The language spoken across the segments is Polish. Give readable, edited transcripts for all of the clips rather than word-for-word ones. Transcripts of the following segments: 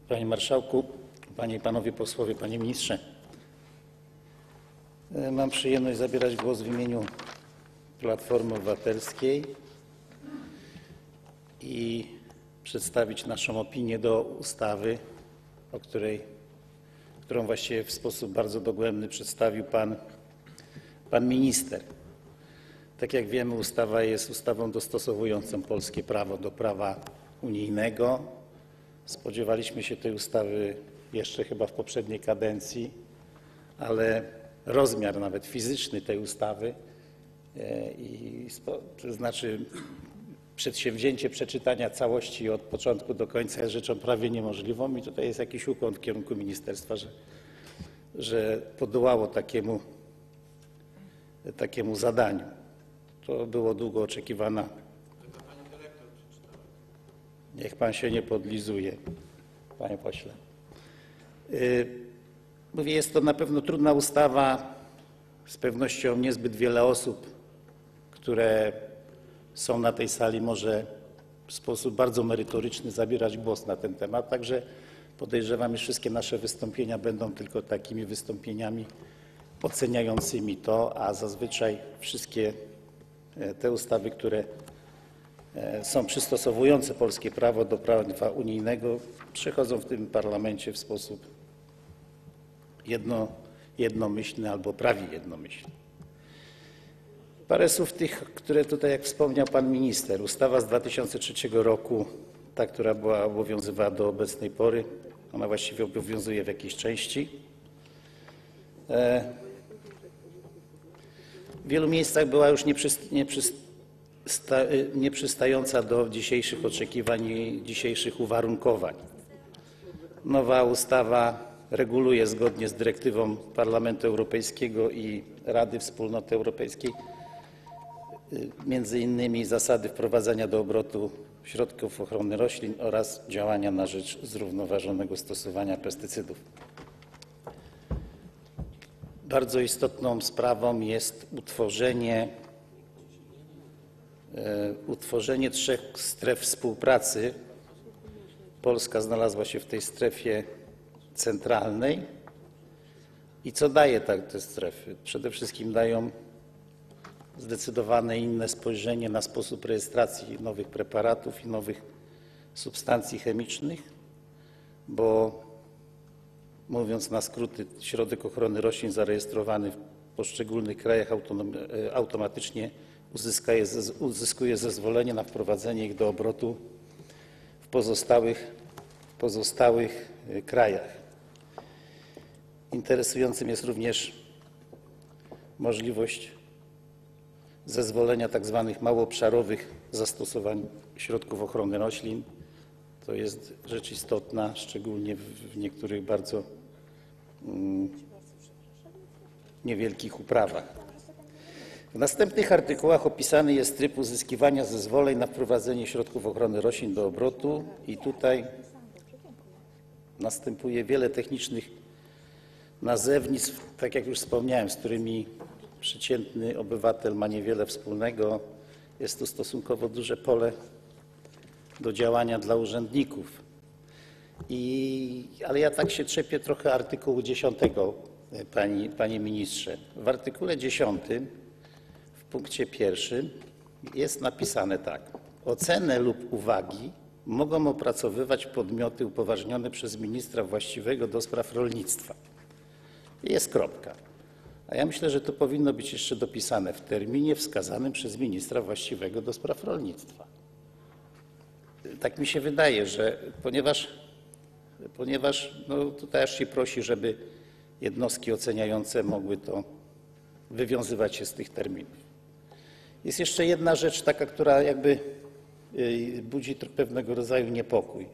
Panie Marszałku, Panie i Panowie Posłowie, Panie Ministrze. Mam przyjemność zabierać głos w imieniu Platformy Obywatelskiej i przedstawić naszą opinię do ustawy, którą właściwie w sposób bardzo dogłębny przedstawił pan minister. Tak jak wiemy, ustawa jest ustawą dostosowującą polskie prawo do prawa unijnego. Spodziewaliśmy się tej ustawy jeszcze chyba w poprzedniej kadencji, ale rozmiar nawet fizyczny tej ustawy, to znaczy przedsięwzięcie przeczytania całości od początku do końca jest rzeczą prawie niemożliwą i tutaj jest jakiś ukłon w kierunku ministerstwa, że podołało takiemu zadaniu. To było długo oczekiwana. Niech pan się nie podlizuje, panie pośle. Mówię, jest to na pewno trudna ustawa. Z pewnością niezbyt wiele osób, które są na tej sali, może w sposób bardzo merytoryczny zabierać głos na ten temat. Także podejrzewam, że wszystkie nasze wystąpienia będą tylko takimi wystąpieniami oceniającymi to, a zazwyczaj wszystkie te ustawy, które są przystosowujące polskie prawo do prawa unijnego, przechodzą w tym parlamencie w sposób jednomyślny albo prawie jednomyślny. Parę słów tych, które tutaj, jak wspomniał pan minister, ustawa z 2003 roku, ta, która obowiązywała do obecnej pory, ona właściwie obowiązuje w jakiejś części. W wielu miejscach była już nieprzystająca do dzisiejszych oczekiwań i dzisiejszych uwarunkowań. Nowa ustawa reguluje zgodnie z dyrektywą Parlamentu Europejskiego i Rady Wspólnoty Europejskiej między innymi zasady wprowadzania do obrotu środków ochrony roślin oraz działania na rzecz zrównoważonego stosowania pestycydów. Bardzo istotną sprawą jest utworzenie 3 stref współpracy. Polska znalazła się w tej strefie centralnej. I co daje te strefy? Przede wszystkim dają zdecydowane inne spojrzenie na sposób rejestracji nowych preparatów i nowych substancji chemicznych, bo mówiąc na skróty, środek ochrony roślin zarejestrowany w poszczególnych krajach automatycznie uzyskuje zezwolenie na wprowadzenie ich do obrotu w pozostałych krajach. Interesującym jest również możliwość zezwolenia tzw. małoobszarowych zastosowań środków ochrony roślin. To jest rzecz istotna, szczególnie w niektórych bardzo niewielkich uprawach. W następnych artykułach opisany jest tryb uzyskiwania zezwoleń na wprowadzenie środków ochrony roślin do obrotu i tutaj następuje wiele technicznych nazewnictw, tak jak już wspomniałem, z którymi przeciętny obywatel ma niewiele wspólnego. Jest to stosunkowo duże pole do działania dla urzędników. Ale ja tak się czepię trochę artykułu 10, panie ministrze. W artykule 10 w punkcie 1 jest napisane tak. Ocenę lub uwagi mogą opracowywać podmioty upoważnione przez ministra właściwego do spraw rolnictwa. I jest kropka. A ja myślę, że to powinno być jeszcze dopisane w terminie wskazanym przez ministra właściwego do spraw rolnictwa. Tak mi się wydaje, że ponieważ tutaj aż się prosi, żeby jednostki oceniające mogły to wywiązywać się z tych terminów. Jest jeszcze jedna rzecz taka, która jakby budzi pewnego rodzaju niepokój.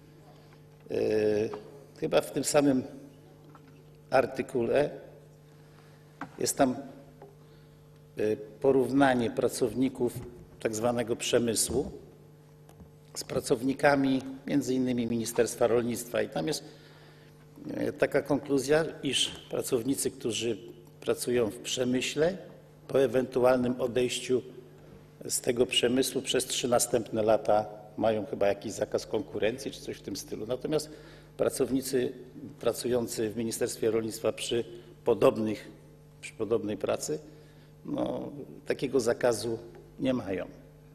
Chyba w tym samym artykule jest tam porównanie pracowników tak zwanego przemysłu z pracownikami między innymi Ministerstwa Rolnictwa i tam jest taka konkluzja, iż pracownicy, którzy pracują w przemyśle, po ewentualnym odejściu z tego przemysłu przez 3 następne lata mają chyba jakiś zakaz konkurencji czy coś w tym stylu. Natomiast pracownicy pracujący w Ministerstwie Rolnictwa przy podobnej pracy takiego zakazu nie mają.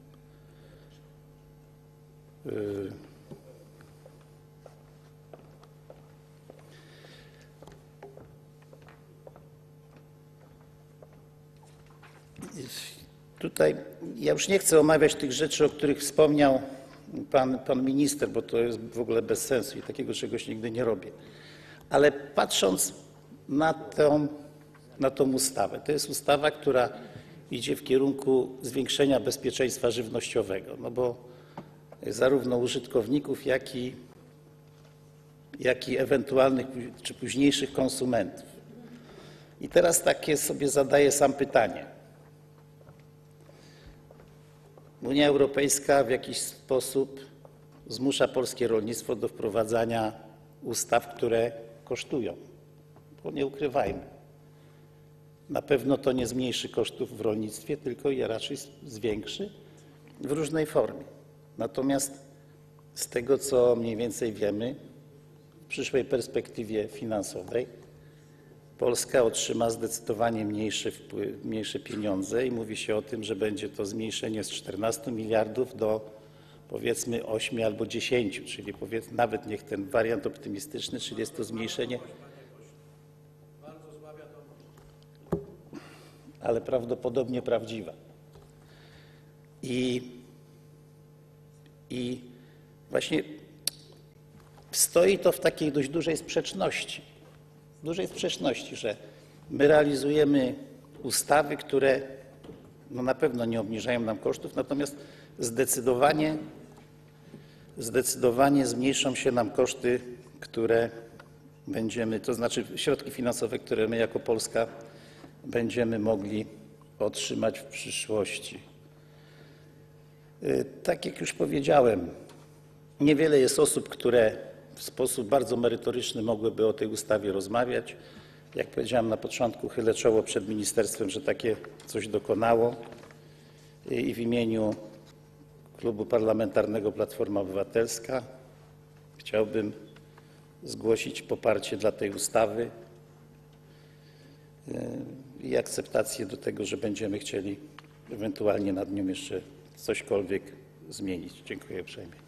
Tutaj ja już nie chcę omawiać tych rzeczy, o których wspomniał pan minister, bo to jest w ogóle bez sensu i takiego czegoś nigdy nie robię. Ale patrząc na tą ustawę, to jest ustawa, która idzie w kierunku zwiększenia bezpieczeństwa żywnościowego, no bo zarówno użytkowników, jak i ewentualnych czy późniejszych konsumentów. I teraz takie sobie zadaję sam pytanie. Unia Europejska w jakiś sposób zmusza polskie rolnictwo do wprowadzania ustaw, które kosztują, bo nie ukrywajmy. Na pewno to nie zmniejszy kosztów w rolnictwie, tylko je raczej zwiększy w różnej formie. Natomiast z tego, co mniej więcej wiemy, w przyszłej perspektywie finansowej Polska otrzyma zdecydowanie mniejsze pieniądze i mówi się o tym, że będzie to zmniejszenie z 14 miliardów do powiedzmy 8 albo 10, czyli nawet niech ten wariant optymistyczny, czyli jest to zmniejszenie, ale prawdopodobnie prawdziwa. I właśnie stoi to w takiej dość dużej sprzeczności, że my realizujemy ustawy, które na pewno nie obniżają nam kosztów, natomiast zdecydowanie zmniejszą się nam koszty, które to znaczy środki finansowe, które my jako Polska będziemy mogli otrzymać w przyszłości. Tak jak już powiedziałem, niewiele jest osób, które w sposób bardzo merytoryczny mogłyby o tej ustawie rozmawiać. Jak powiedziałem na początku, chylę czoło przed ministerstwem, że takie coś dokonało i w imieniu Klubu Parlamentarnego Platforma Obywatelska chciałbym zgłosić poparcie dla tej ustawy i akceptację do tego, że będziemy chcieli ewentualnie nad nią jeszcze cośkolwiek zmienić. Dziękuję uprzejmie.